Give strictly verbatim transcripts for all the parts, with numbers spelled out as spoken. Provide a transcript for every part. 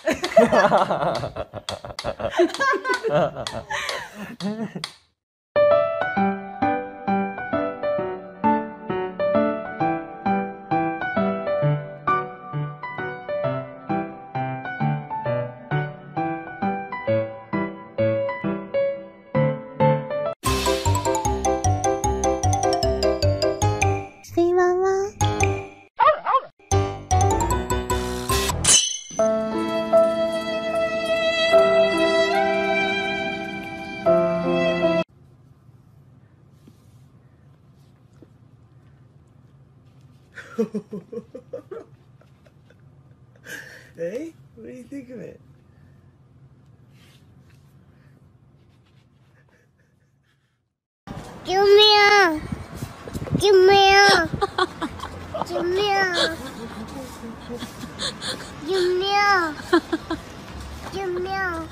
Hey, what do you think of it? Give me a, give me a, give me a, give me a, give me a.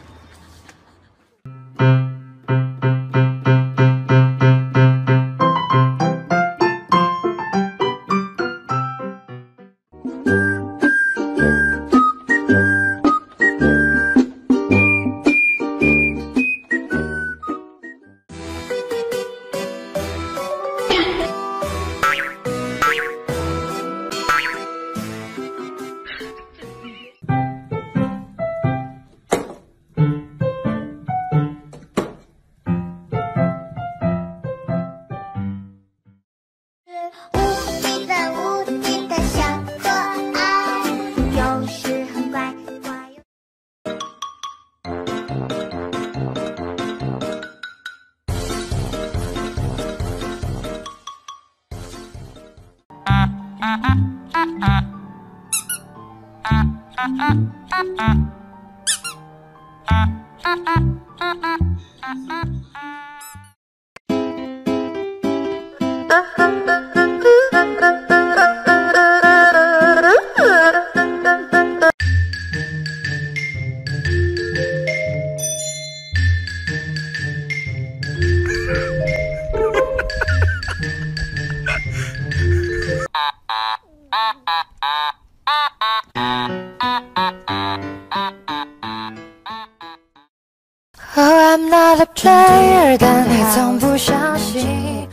Oh, I'm not a player， 但你从不相信。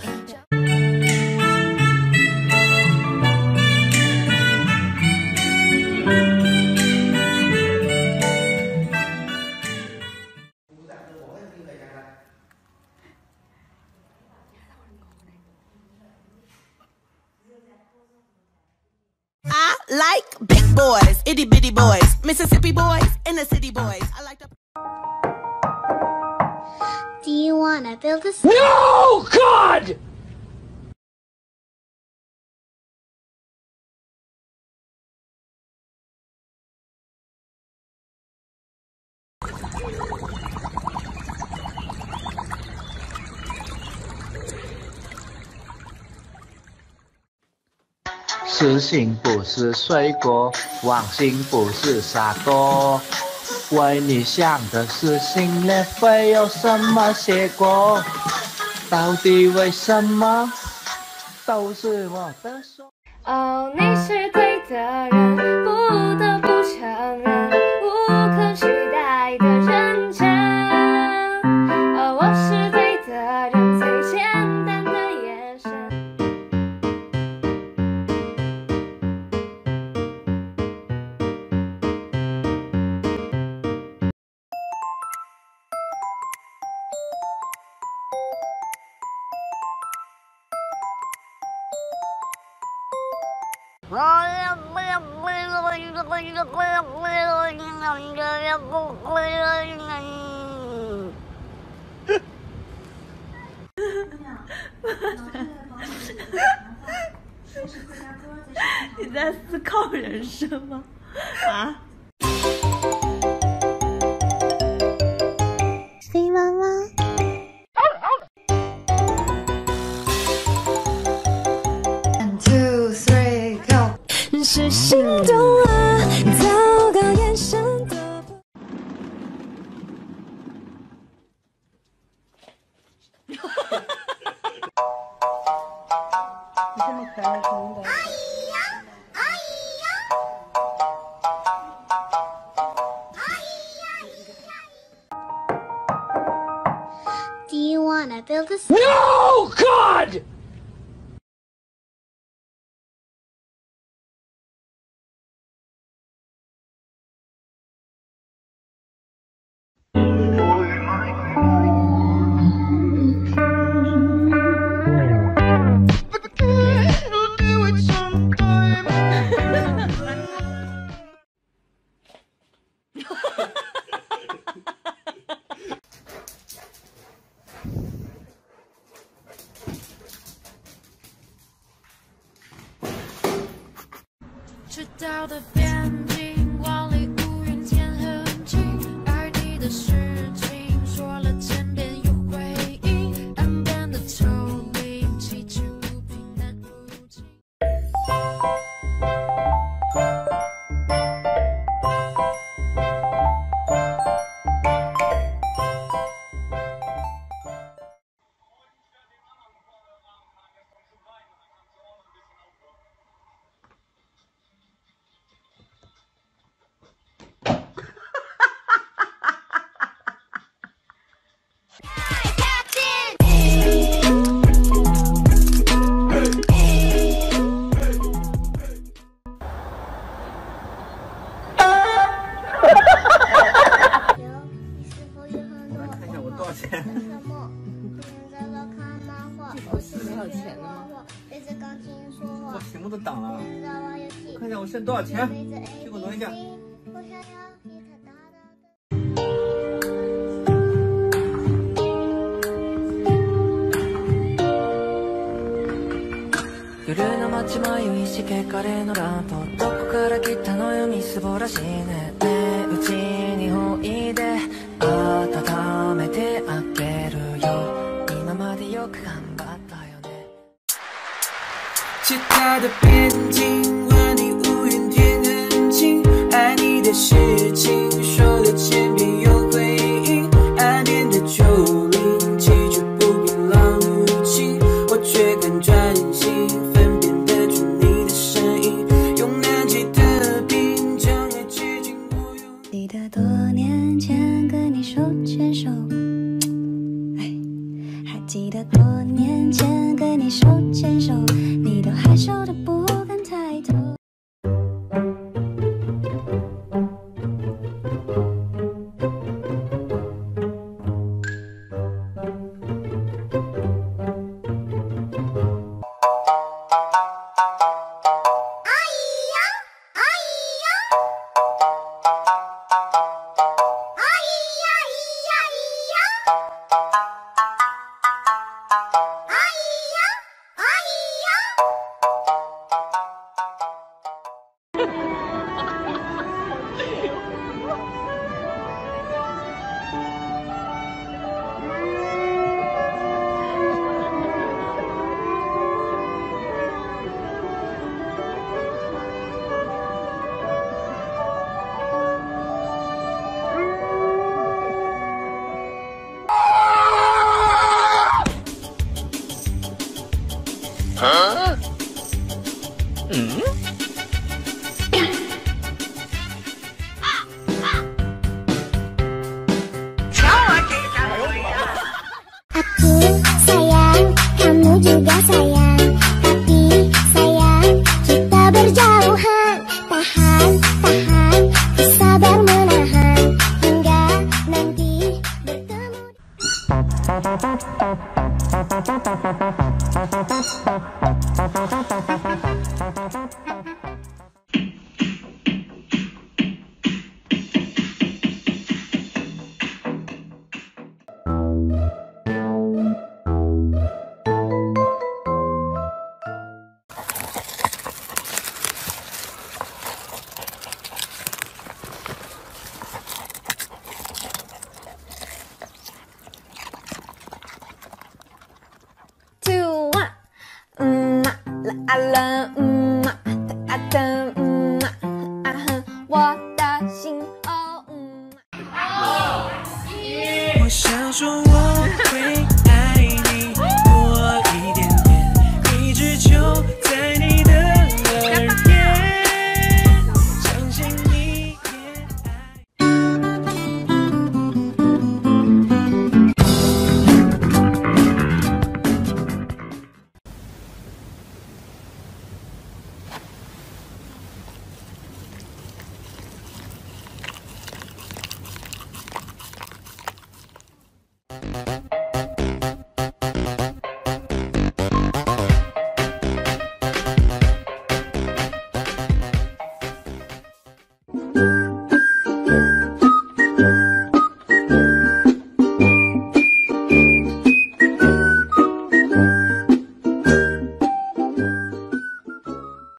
I like big boys, itty bitty boys, Mississippi boys, and the city boys. I like the. Do you want to build a? No, God! 「实心不是水果，忘形不是傻瓜。为你想的是心里会有什么结果？到底为什么都是我的错？」 哦，你是对的人，不得不承认，无可取代的认真。哦，我是对的人，最简单的眼神。 你在思考人生吗？啊？ 飞妈妈。 One two three go， 是心动了，糟糕眼神的。 你这么可爱的声音的。 build a No, God! 赤道的边境，万里无云天很近，爱你的事情说了千遍有回应，岸边的丘陵，崎岖不平难入侵。 没有钱了吗？我屏幕都挡了。看一下我剩多少钱，去给我挪一下。 夜の街迷いしけカレーのランプどこから来たのよみすぼらしいねねえうちにおいで温めてあげるよ今までよく頑張ったよね其他的边境和你乌云天很近爱你的事情